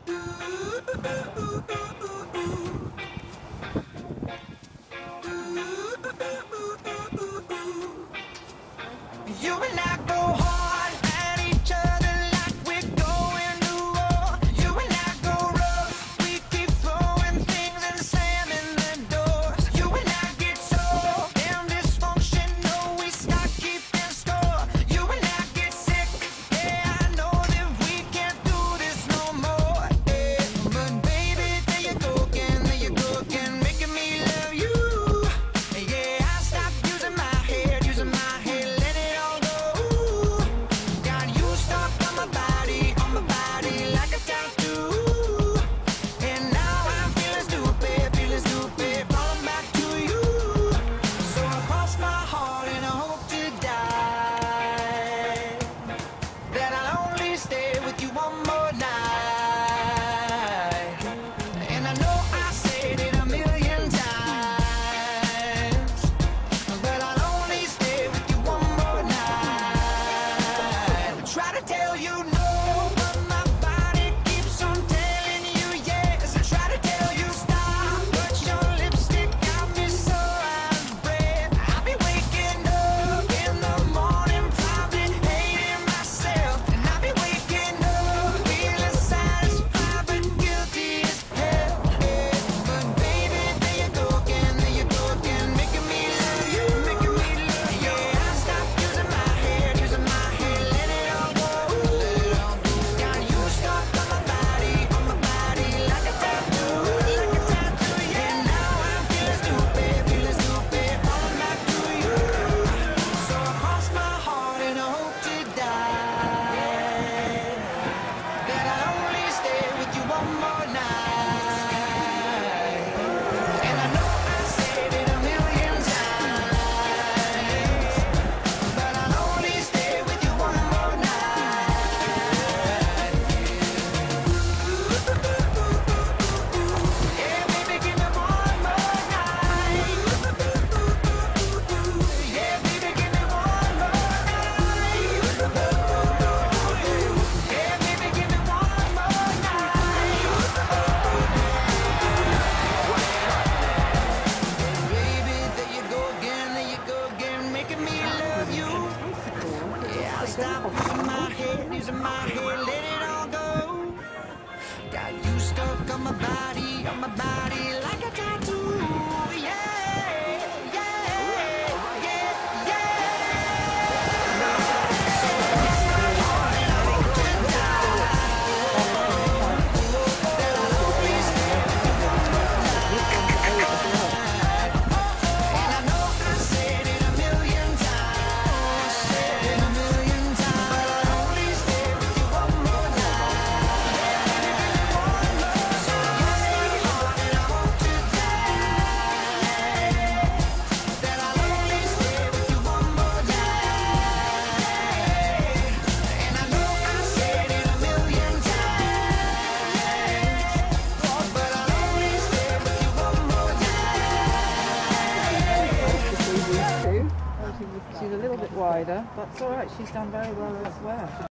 You and I go hard at each other like we're going to war. You and I go rough, we keep throwing things and slamming the doors. You and I get so damn dysfunctional, we start keeping score. You and I get sick, yeah, I know that we can't do this no more. Yeah. But baby, there you go again, making me love you. Yeah, I stopped using my head, let it all go. Got you stuck on my body like a tattoo. And now I'm feeling stupid, falling back to you. So I cross my heart and I hope to die that I'll only stay with you one more night. And I know I said it a million times, but I'll only stay with you one more night. I try to tell you no, but my body keeps on telling you yes. I try to tell you stop, but your lipstick got me so out of breath. I'll be waking up in the morning, probably hating myself. And I'll be waking up feeling satisfied but guilty as hell. Yeah. But baby, there you go again, making me love you. Yeah, I stopped using my head, let it all go. Got you stuck on my body like a tattoo. And now I'm feeling stupid, falling back to you. So I cross my heart and I hope to die that I'll only stay with you one more night. And I know I said it a million times, but I'll only stay with you one more night. Yeah, baby, give me one more night. Yeah, baby, give me one more night. Yeah, baby, give me one more night. Baby, there you go again, making me love you. Yeah, I'll stop using my head, let it all go. Got you stuck on my body like a tattoo. Yeah, yeah, yeah, And I know I said it a million times, but I'll only stay with you one more night. So I cross my heart and I hope to die that I'll only stay with you one more night. And I know I said it a million times, but I'll only stay with you one more night. She's a little bit wider. That's all right. She's done very well as well.